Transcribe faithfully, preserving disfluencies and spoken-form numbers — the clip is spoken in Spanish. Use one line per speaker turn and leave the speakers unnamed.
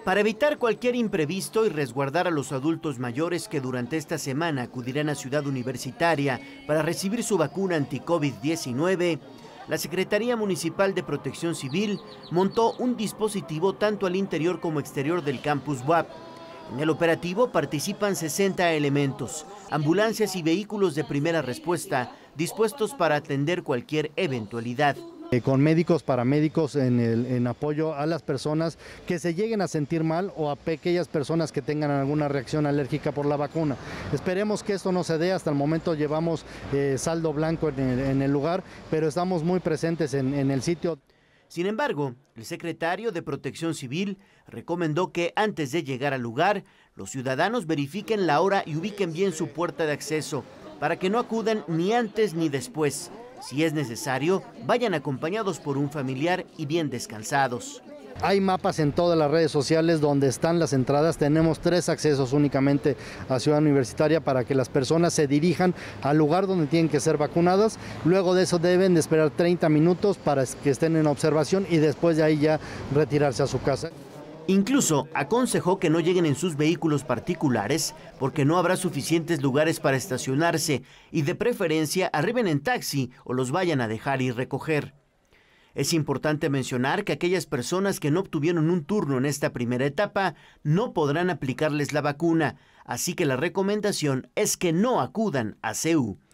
Para evitar cualquier imprevisto y resguardar a los adultos mayores que durante esta semana acudirán a Ciudad Universitaria para recibir su vacuna anti-COVID diecinueve, la Secretaría Municipal de Protección Civil montó un dispositivo tanto al interior como exterior del campus U A P. En el operativo participan sesenta elementos, ambulancias y vehículos de primera respuesta dispuestos para atender cualquier eventualidad.
Con médicos, paramédicos en, el, en apoyo a las personas que se lleguen a sentir mal o a aquellas personas que tengan alguna reacción alérgica por la vacuna. Esperemos que esto no se dé, hasta el momento llevamos eh, saldo blanco en el, en el lugar, pero estamos muy presentes en, en el sitio.
Sin embargo, el secretario de Protección Civil recomendó que antes de llegar al lugar, los ciudadanos verifiquen la hora y ubiquen bien su puerta de acceso, para que no acudan ni antes ni después. Si es necesario, vayan acompañados por un familiar y bien descansados.
Hay mapas en todas las redes sociales donde están las entradas. Tenemos tres accesos únicamente a Ciudad Universitaria para que las personas se dirijan al lugar donde tienen que ser vacunadas. Luego de eso deben de esperar treinta minutos para que estén en observación y después de ahí ya retirarse a su casa.
Incluso aconsejó que no lleguen en sus vehículos particulares porque no habrá suficientes lugares para estacionarse y de preferencia arriben en taxi o los vayan a dejar y recoger. Es importante mencionar que aquellas personas que no obtuvieron un turno en esta primera etapa no podrán aplicarles la vacuna, así que la recomendación es que no acudan a C E U.